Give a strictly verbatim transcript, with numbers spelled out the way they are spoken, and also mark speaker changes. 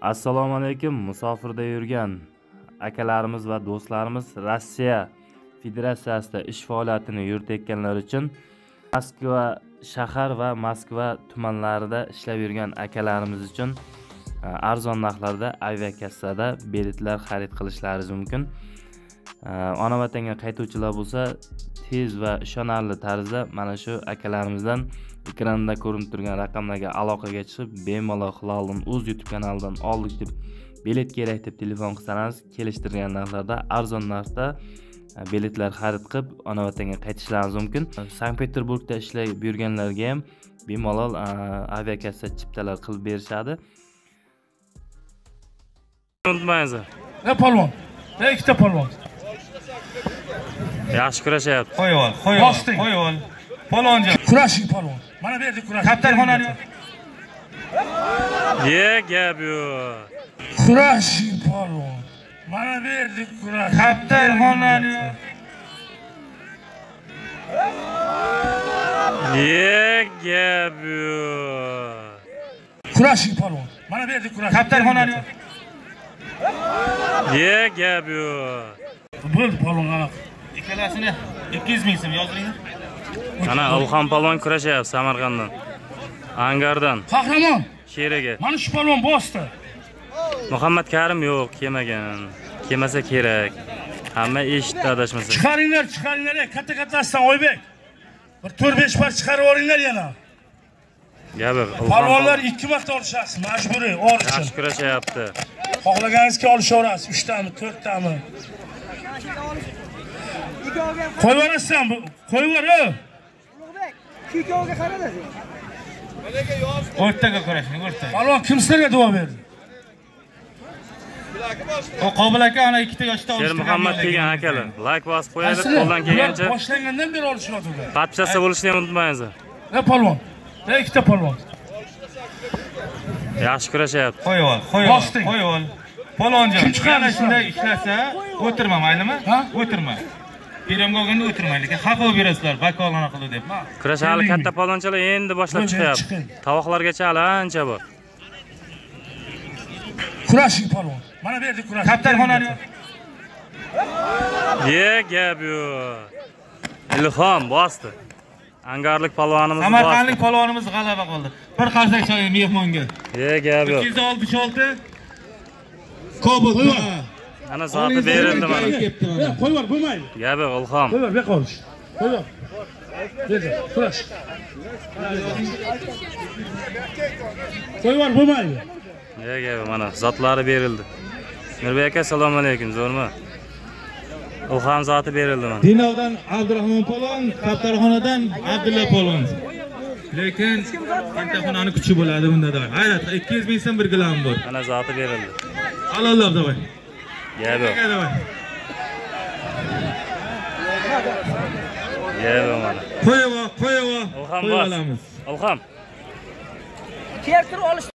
Speaker 1: Assalomu alaykum. Musofirda yurgan akalarimiz va do'stlarimiz Rossiya Federatsiyasida ish faoliyatini yuritayotganlar uchun Moskva shahar va Moskva tumanlarida ishlab yurgan akalarimiz uchun arzon narxlarda aviakassada biletlar xarid qilishlaringiz mumkin. Ona vatanga qaytuvchilar bo'lsa, tez va ishonarli tarzda mana shu akalarimizdan ekranda ko'rinib turgan raqamlarga aloqaga chiqib, bemalol Hilalning o'z YouTube kanalidan oldik deb bilet kerak deb telefon qilsangiz, kelishtirgan narxlarda arzon narxda biletlar xarid qilib, ona vatanga qaytishlaringiz mumkin. Sankt-Peterburgda ishlayib yurganlarga ham bemalol aviakassa chiptalar qilib berishadi. Unutmaysiz.
Speaker 2: Ne polvon? Ne ikkita polvon?
Speaker 1: Yaxshi kurashyapti.
Speaker 3: Qo'yib ol, qo'yib ol, qo'yib ol. Polvonjon.
Speaker 2: Kurashing polvon. Mana berdi kurash.
Speaker 3: Kaptarxonani.
Speaker 1: Ye, gap yo'q.
Speaker 2: Kurashing polvon. Mana berdi kurash.
Speaker 3: Kaptarxonani.
Speaker 1: Ye, gap yo'q.
Speaker 2: Kurashing polvon. Mana berdi kurash.
Speaker 3: Kaptarxonani.
Speaker 1: Ye, gap yo'q.
Speaker 2: Bo'ldi polvon ana.
Speaker 3: Ikkalasini ikki yuz ming so'm yozdiringlar.
Speaker 1: Ana Ilhom polvon kurashyapti Samarqanddan. Angardan.
Speaker 2: Qahramon.
Speaker 1: Sheraga.
Speaker 2: Mana shu polvon bosdi.
Speaker 1: Muhammad Karim yo'q, kelmagan. Kelmasa kerak. Hamma eshitdi adashmasa.
Speaker 2: Chiqaringlar, chiqaringlar, katta-kattasidan Oybek. Bir to'rt besh par chiqarib olinglar yana.
Speaker 1: Gabi,
Speaker 2: polvonlar ikki marta olishasiz, majburiy olish.
Speaker 1: Yaxshi kurashyapti.
Speaker 2: Xohlaganingizga olishaverasiz, uch tami, to'rt tami. Qo'yib yuborasizmi bu? Qo'yib yubor.
Speaker 4: Ulug'bek, ikkovga qarada.
Speaker 3: O'rtaga kurashing, o'rtaga.
Speaker 2: Polvon kim sizlarga duo berdi?
Speaker 3: O Qobil aka ana ikkita yoshda olishdi.
Speaker 1: Sher Muhammad degan akalar. Like bosib qo'yadi, qo'ldan kelgancha.
Speaker 2: Boshlangandan beri olishyapti ular.
Speaker 1: Podpisa bo'lishni ham unutmaysiz.
Speaker 2: Ne polvon? Ne ikkita polvon?
Speaker 1: Yaxshi kurashyapti.
Speaker 3: Qo'yib ol, qo'yib ol, qo'yib ol. Polvonjon, ana shunday ishlasa, o'tirma, maylimi?
Speaker 2: Ha?
Speaker 3: O'tirma. Beramga olganda o'tirmang, lekin haq olib berasizlar, vakolona qildi deb.
Speaker 1: Kurash hali katta polvonchalar endi boshlab chiqyapti. Tovoqlargacha hali ancha bor.
Speaker 2: Kurashing polvon. Mana berdi kurash.
Speaker 3: Kaptarxonani.
Speaker 1: Ye, gap yo'q. Ilhom bosdi. Angarlik polvonimiz bosdi.
Speaker 3: Samarqandlik polvonimiz g'alaba qildi. Bir qarsak choy mehmonga.
Speaker 1: Ye, gap yo'q.
Speaker 3: ikki yuz oltmish olti Kobalt.
Speaker 1: Ana zoti berildi mana.
Speaker 2: Qo'yib yubor, bo'lmaydi.
Speaker 1: Gap yo'q, Ilhom.
Speaker 2: Qo'yib yubor, bu yoqqa olish. Qo'yib yubor. Dedi, kurash. Qo'yib yubor, bo'lmaydi.
Speaker 1: Ye, gap mana zotlari berildi. Mirbek aka, assalomu alaykum, zo'rmi? Ilhom zoti berildi mana.
Speaker 3: Dinovdan Abdurahmon polvon, Kaptarxonadan Abdulla polvon. Lekin imtihonning kuchi bo'ladi bunda da. Hayrat, ikki yuz ming so'm bir gilam bor.
Speaker 1: Ana zoti berildi.
Speaker 3: Halollab davay.
Speaker 1: Gap yo'q. Gap yo'q mana.
Speaker 3: Qo'yib ol, qo'yib ol.
Speaker 1: Ilhom bos. Ilhom.
Speaker 4: Keltirib olish